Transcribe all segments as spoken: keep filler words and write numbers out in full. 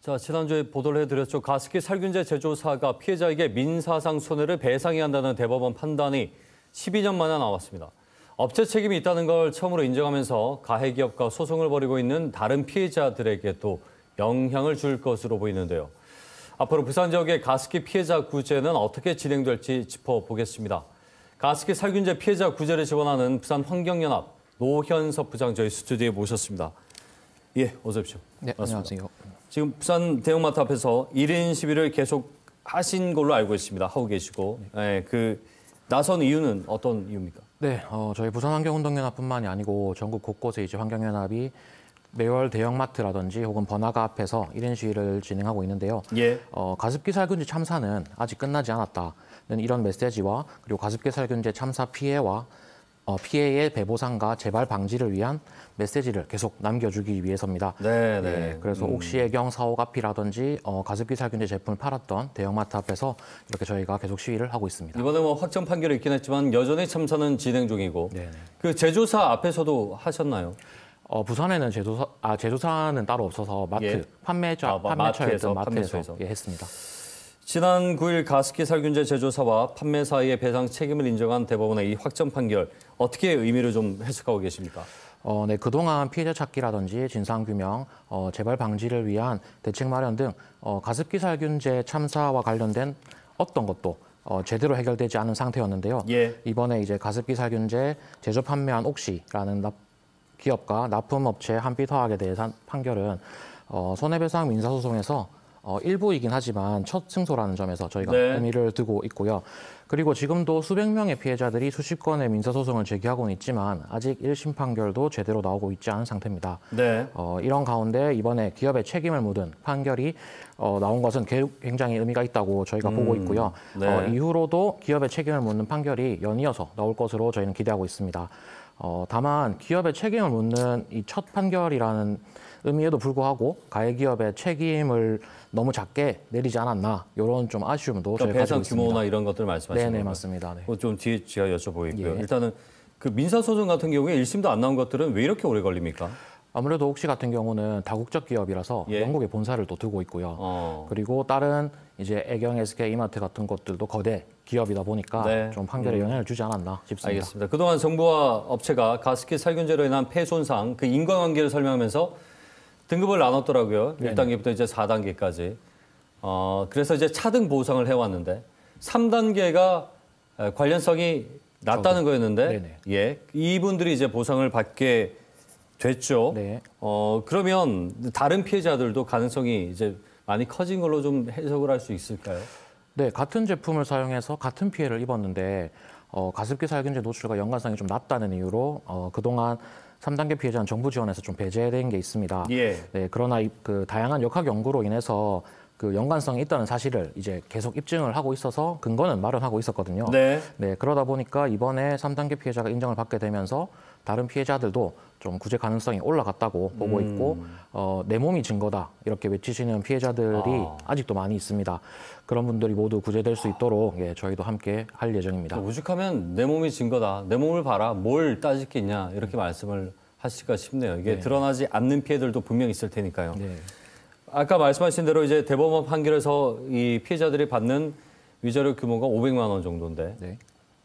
자, 지난주에 보도를 해드렸죠. 가습기 살균제 제조사가 피해자에게 민사상 손해를 배상해야 한다는 대법원 판단이 십이 년 만에 나왔습니다. 업체 책임이 있다는 걸 처음으로 인정하면서 가해 기업과 소송을 벌이고 있는 다른 피해자들에게도 영향을 줄 것으로 보이는데요. 앞으로 부산 지역의 가습기 피해자 구제는 어떻게 진행될지 짚어보겠습니다. 가습기 살균제 피해자 구제를 지원하는 부산 환경연합 노현섭 부장 저희 스튜디오에 모셨습니다. 예, 어서 오십시오. 네, 안녕하세요. 지금 부산 대형마트 앞에서 일 인 시위를 계속 하신 걸로 알고 있습니다. 하고 계시고, 네, 그 나선 이유는 어떤 이유입니까? 네, 어, 저희 부산환경운동연합뿐만이 아니고 전국 곳곳에 이제 환경연합이 매월 대형마트라든지 혹은 번화가 앞에서 일 인 시위를 진행하고 있는데요. 예. 어, 가습기 살균제 참사는 아직 끝나지 않았다는 이런 메시지와 그리고 가습기 살균제 참사 피해와 어, 피해의 배보상과 재발 방지를 위한 메시지를 계속 남겨주기 위해서입니다. 네, 네. 네, 그래서 음. 옥시애경 사옥 앞이라든지 어, 가습기 살균제 제품을 팔았던 대형마트 앞에서 이렇게 저희가 계속 시위를 하고 있습니다. 이번에 뭐 확정 판결이 있긴 했지만 여전히 참사는 진행 중이고, 네네. 그 제조사 앞에서도 하셨나요? 어, 부산에는 제조사, 아, 제조사는 따로 없어서 마트, 예. 판매자, 아, 마- 판매처였던 마트에서, 마트에서, 판매처에서. 예, 했습니다. 지난 구 일 가습기 살균제 제조사와 판매사의 배상 책임을 인정한 대법원의 이 확정 판결, 어떻게 의미를 좀 해석하고 계십니까? 어, 네, 그동안 피해자 찾기라든지 진상규명, 어, 재발 방지를 위한 대책 마련 등 어, 가습기 살균제 참사와 관련된 어떤 것도 어, 제대로 해결되지 않은 상태였는데요. 예. 이번에 이제 가습기 살균제 제조 판매한 옥시라는 납, 기업과 납품업체 한빛화학에 대한 판결은 어, 손해배상 민사소송에서 어, 일부이긴 하지만 첫 승소라는 점에서 저희가 네. 의미를 두고 있고요. 그리고 지금도 수백 명의 피해자들이 수십 건의 민사소송을 제기하고는 있지만 아직 일 심 판결도 제대로 나오고 있지 않은 상태입니다. 네. 어, 이런 가운데 이번에 기업의 책임을 묻은 판결이 어, 나온 것은 굉장히 의미가 있다고 저희가 음, 보고 있고요. 네. 어, 이후로도 기업의 책임을 묻는 판결이 연이어서 나올 것으로 저희는 기대하고 있습니다. 어, 다만 기업의 책임을 묻는 이 첫 판결이라는 의미에도 불구하고 가해 기업의 책임을 너무 작게 내리지 않았나 이런 좀 아쉬움도 그러니까 저희가 가지고 배상 있습니다. 규모나 이런 것들 말씀하시는 네네 건가요? 맞습니다. 네. 그거 좀 뒤에 제가 여쭤보겠고요. 예. 일단은 그 민사소송 같은 경우에 일 심도 안 나온 것들은 왜 이렇게 오래 걸립니까? 아무래도 옥시 같은 경우는 다국적 기업이라서 예. 영국에 본사를 또 두고 있고요. 어. 그리고 다른 이제 애경, 에스케이, 이마트 같은 것들도 거대 기업이다 보니까 네. 좀 판결에 음. 영향을 주지 않았나 싶습니다. 알겠습니다. 그동안 정부와 업체가 가습기 살균제로 인한 폐손상, 그 인과관계를 설명하면서 등급을 나눴더라고요. 네네. 일 단계부터 이제 사 단계까지. 어, 그래서 이제 차등 보상을 해왔는데 삼 단계가 관련성이 낮다는 저도. 거였는데, 네네. 예, 이분들이 이제 보상을 받게 됐죠. 네. 어, 그러면 다른 피해자들도 가능성이 이제 많이 커진 걸로 좀 해석을 할 수 있을까요? 네, 같은 제품을 사용해서 같은 피해를 입었는데 어, 가습기 살균제 노출과 연관성이 좀 낮다는 이유로 어, 그동안 삼 단계 피해자는 정부 지원에서 좀 배제된 게 있습니다. 예. 네, 그러나 이, 그 다양한 역학 연구로 인해서 그 연관성이 있다는 사실을 이제 계속 입증을 하고 있어서 근거는 마련하고 있었거든요. 네. 네, 그러다 보니까 이번에 삼 단계 피해자가 인정을 받게 되면서 다른 피해자들도 좀 구제 가능성이 올라갔다고 보고 음. 있고 어, 내 몸이 증거다 이렇게 외치시는 피해자들이 아. 아직도 많이 있습니다. 그런 분들이 모두 구제될 수 있도록 예, 저희도 함께 할 예정입니다. 오죽하면 내 몸이 증거다. 내 몸을 봐라. 뭘 따지겠냐. 이렇게 말씀을 하실까 싶네요. 이게 네. 드러나지 않는 피해들도 분명히 있을 테니까요. 네. 아까 말씀하신 대로 이제 대법원 판결에서 이 피해자들이 받는 위자료 규모가 오백만 원 정도인데 네.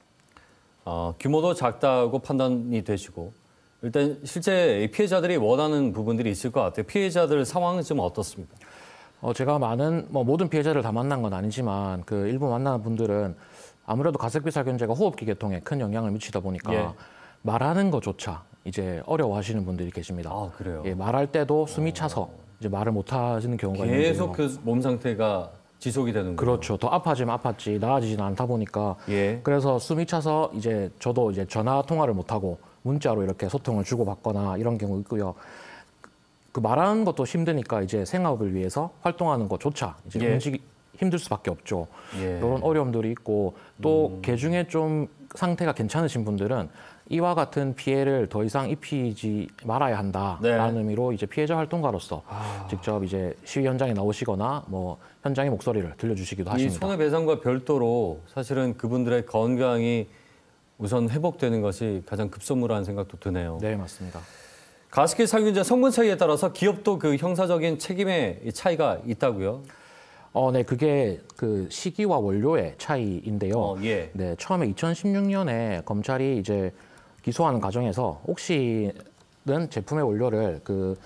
어, 규모도 작다고 판단이 되시고 일단 실제 피해자들이 원하는 부분들이 있을 것 같아요. 피해자들 상황은 좀 어떻습니까? 어, 제가 많은 뭐 모든 피해자를 다 만난 건 아니지만 그 일부 만나는 분들은 아무래도 가습기 살균제가 호흡기 계통에 큰 영향을 미치다 보니까 예. 말하는 것조차 이제 어려워하시는 분들이 계십니다. 아, 그래요? 예, 말할 때도 숨이 차서 이제 말을 못 하시는 경우가 있는데요. 계속 그 몸 상태가 지속이 되는 거예요. 그렇죠. 더 아파지면 아팠지 나아지지는 않다 보니까 예. 그래서 숨이 차서 이제 저도 이제 전화 통화를 못 하고 문자로 이렇게 소통을 주고 받거나 이런 경우 있고요. 그 말하는 것도 힘드니까 이제 생업을 위해서 활동하는 것조차 이제 예. 움직이 힘들 수밖에 없죠. 예. 이런 어려움들이 있고 또 음. 개 중에 좀 상태가 괜찮으신 분들은 이와 같은 피해를 더 이상 입히지 말아야 한다라는 네. 의미로 이제 피해자 활동가로서 아. 직접 이제 시위 현장에 나오시거나 뭐 현장의 목소리를 들려주시기도 이 하십니다. 손해배상과 별도로 사실은 그분들의 건강이 우선 회복되는 것이 가장 급선무라는 생각도 드네요. 네, 맞습니다. 가습기 살균제 성분 차이에 따라서 기업도 그 형사적인 책임의 차이가 있다고요? 어, 네, 그게 그 시기와 원료의 차이인데요. 어, 예. 네, 처음에 이천십육 년에 검찰이 이제 기소하는 과정에서 혹시는 제품의 원료를 그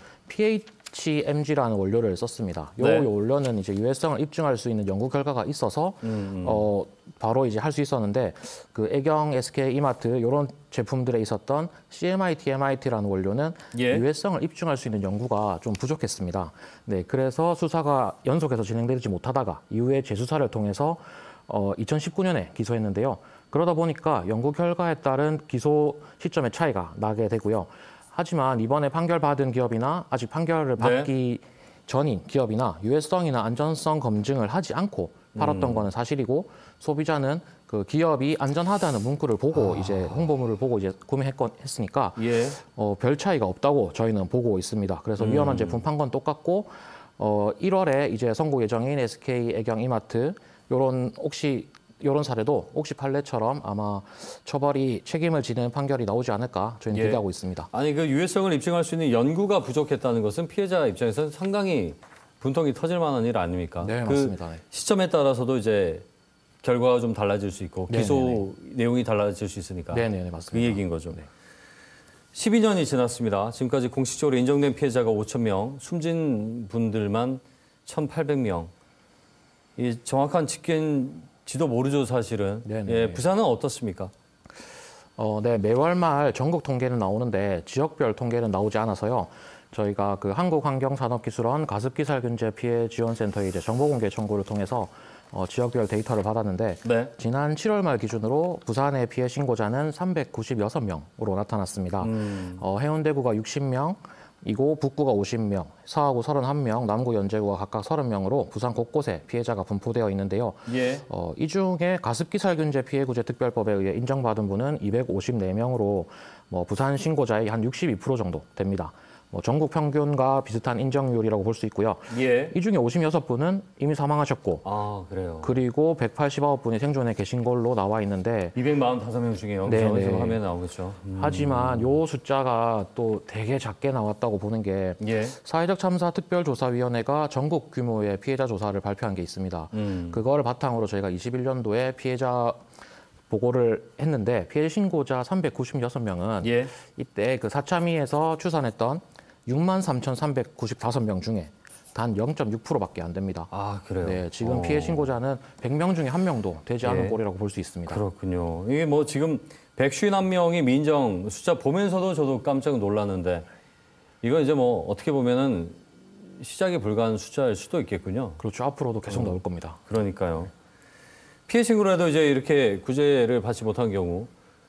피에이치엠지라는 원료를 썼습니다. 요, 네. 요 원료는 이제 유해성을 입증할 수 있는 연구 결과가 있어서 음. 어 바로 이제 할 수 있었는데 그 애경, 에스케이, 이마트 이런 제품들에 있었던 씨엠아이, 티엠아이티라는 원료는 예. 유해성을 입증할 수 있는 연구가 좀 부족했습니다. 네, 그래서 수사가 연속해서 진행되지 못하다가 이후에 재수사를 통해서 어, 이천십구 년에 기소했는데요. 그러다 보니까 연구 결과에 따른 기소 시점의 차이가 나게 되고요. 하지만 이번에 판결 받은 기업이나 아직 판결을 받기 네. 전인 기업이나 유해성이나 안전성 검증을 하지 않고 팔았던 음. 거는 사실이고 소비자는 그 기업이 안전하다는 문구를 보고 아. 이제 홍보물을 보고 이제 구매했으니까 예. 어, 별 차이가 없다고 저희는 보고 있습니다. 그래서 음. 위험한 제품 판 건 똑같고 어, 일월에 이제 선고 예정인 에스케이, 애경, 이마트 요런 혹시 요런 사례도 혹시 판례처럼 아마 처벌이 책임을 지는 판결이 나오지 않을까 저희는 예. 기대하고 있습니다. 아니 그 유해성을 입증할 수 있는 연구가 부족했다는 것은 피해자 입장에서는 상당히 분통이 터질 만한 일 아닙니까? 네, 그 맞습니다. 네. 시점에 따라서도 이제 결과가 좀 달라질 수 있고 기소 네네네. 내용이 달라질 수 있으니까 네네, 맞습니다. 그 얘기인 거죠. 네. 십이 년이 지났습니다. 지금까지 공식적으로 인정된 피해자가 오천 명, 숨진 분들만 천팔백 명. 이 정확한 집계인지도 모르죠, 사실은. 네네. 예, 부산은 어떻습니까? 어, 네, 매월 말 전국 통계는 나오는데 지역별 통계는 나오지 않아서요. 저희가 그 한국환경산업기술원 가습기살균제 피해 지원센터에 이제 정보공개 청구를 통해서 어, 지역별 데이터를 받았는데 네. 지난 칠월 말 기준으로 부산의 피해 신고자는 삼백구십육 명으로 나타났습니다. 음. 어, 해운대구가 육십 명, 이고 북구가 오십 명, 서하구 삼십일 명, 남구 연제구가 각각 삼십 명으로 부산 곳곳에 피해자가 분포되어 있는데요. 예. 어, 이 중에 가습기살균제 피해구제 특별법에 의해 인정받은 분은 이백오십사 명으로 뭐 부산 신고자의 한 육십이 퍼센트 정도 됩니다. 뭐 전국 평균과 비슷한 인정률이라고 볼 수 있고요. 예. 이 중에 오십육 분은 이미 사망하셨고 아, 그래요. 그리고 백팔십구 분이 생존해 계신 걸로 나와 있는데 이백사십오 명 중에 여기서 네네. 화면에 나오겠죠. 음. 하지만 요 숫자가 또 되게 작게 나왔다고 보는 게 예. 사회적 참사 특별조사위원회가 전국 규모의 피해자 조사를 발표한 게 있습니다. 음. 그거를 바탕으로 저희가 이십일 년도에 피해자 보고를 했는데 피해 신고자 삼백구십육 명은 예. 이때 그 사참위에서 추산했던 육만 삼천삼백구십오 명 중에 단 영 점 육 퍼센트밖에 안 됩니다. 아, 그래요. 네, 지금 어. 피해 신고자는 백 명 중에 한 명도 되지 않은 예. 꼴이라고 볼 수 있습니다. 그렇군요. 이게 뭐 지금 백오십일 명이 민정 숫자 보면서도 저도 깜짝 놀랐는데 이건 이제 뭐 어떻게 보면은 시작에 불과한 숫자일 수도 있겠군요. 그렇죠. 앞으로도 계속 나올 겁니다. 그러니까요. 피해 신고라도 이제 이렇게 구제를 받지 못한 경우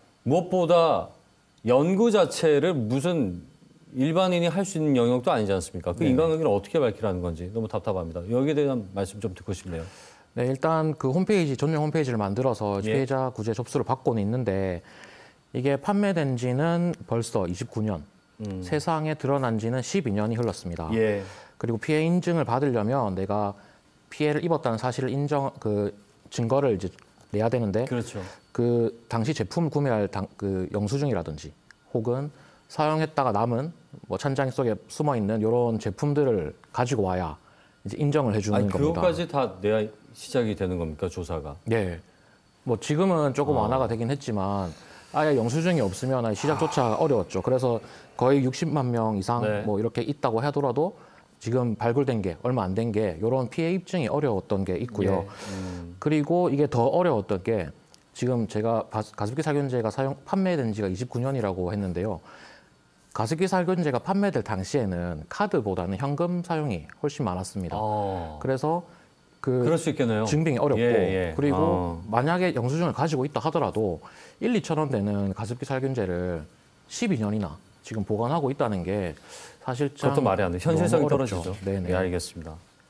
무엇보다 연구 자체를 무슨 일반인이 할 수 있는 영역도 아니지 않습니까? 그 네. 인간관계를 어떻게 밝히라는 건지 너무 답답합니다. 여기에 대한 말씀 좀 듣고 싶네요. 네, 일단 그 홈페이지 전용 홈페이지를 만들어서 예. 피해자 구제 접수를 받고는 있는데 이게 판매된 지는 벌써 이십구 년, 음. 세상에 드러난 지는 십이 년이 흘렀습니다. 예. 그리고 피해 인증을 받으려면 내가 피해를 입었다는 사실을 인정 그 증거를 이제 내야 되는데 그렇죠. 그 당시 제품을 구매할 당, 그 영수증이라든지 혹은 사용했다가 남은 뭐 찬장 속에 숨어 있는 이런 제품들을 가지고 와야 이제 인정을 해주는 아니, 겁니다. 그것까지 다 내야 시작이 되는 겁니까, 조사가? 네. 뭐 지금은 조금 어. 완화가 되긴 했지만 아예 영수증이 없으면 아예 시작조차 어려웠죠. 그래서 거의 육십만 명 이상 네. 뭐 이렇게 있다고 하더라도 지금 발굴된 게 얼마 안 된 게 이런 피해 입증이 어려웠던 게 있고요. 예. 음. 그리고 이게 더 어려웠던 게 지금 제가 가- 가습기 살균제가 사용 판매된 지가 이십구 년이라고 했는데요. 가습기 살균제가 판매될 당시에는 카드보다는 현금 사용이 훨씬 많았습니다. 아, 그래서 그 그럴 수 있겠네요. 증빙이 어렵고 예, 예. 그리고 어. 만약에 영수증을 가지고 있다 하더라도 일, 이천 원 되는 가습기 살균제를 십이 년이나 지금 보관하고 있다는 게 사실상 그것도 말이 안 돼. 현실성이 너무 어렵죠. 떨어지죠. 네네. 예, 알겠습니다.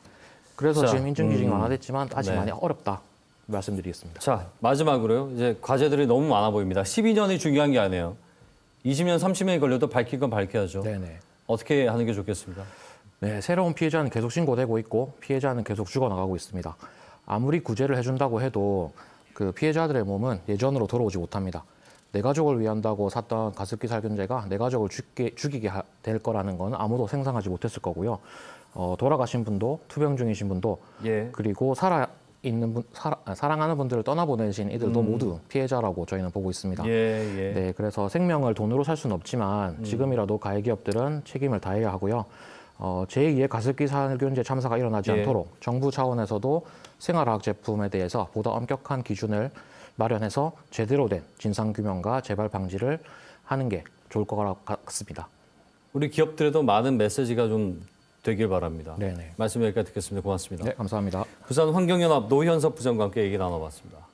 그래서 자, 지금 인증 기준이 음. 완화됐지만 아직 네. 많이 어렵다 말씀드리겠습니다. 자, 마지막으로요. 이제 과제들이 너무 많아 보입니다. 십이 년이 중요한 게 아니에요. 이십 년, 삼십 년이 걸려도 밝힐 건 밝혀야죠. 네네. 어떻게 하는 게 좋겠습니까? 네, 새로운 피해자는 계속 신고되고 있고 피해자는 계속 죽어나가고 있습니다. 아무리 구제를 해준다고 해도 그 피해자들의 몸은 예전으로 돌아오지 못합니다. 내 가족을 위한다고 샀던 가습기 살균제가 내 가족을 죽게, 죽이게 하- 될 거라는 건 아무도 생각하지 못했을 거고요. 어, 돌아가신 분도, 투병 중이신 분도, 예. 그리고 살아 있는 분, 살아, 아, 사랑하는 분들을 떠나보내신 이들도 음. 모두 피해자라고 저희는 보고 있습니다. 예, 예. 네, 그래서 생명을 돈으로 살 수는 없지만 지금이라도 가해기업들은 책임을 다해야 하고요. 어, 제이의 가습기 살균제 참사가 일어나지 예. 않도록 정부 차원에서도 생활화학 제품에 대해서 보다 엄격한 기준을 마련해서 제대로 된 진상규명과 재발 방지를 하는 게 좋을 것 같습니다. 우리 기업들에도 많은 메시지가 좀 되길 바랍니다. 네네. 말씀 여기까지 듣겠습니다. 고맙습니다. 네, 감사합니다. 부산 환경연합 노현석 부장과 함께 얘기 나눠봤습니다.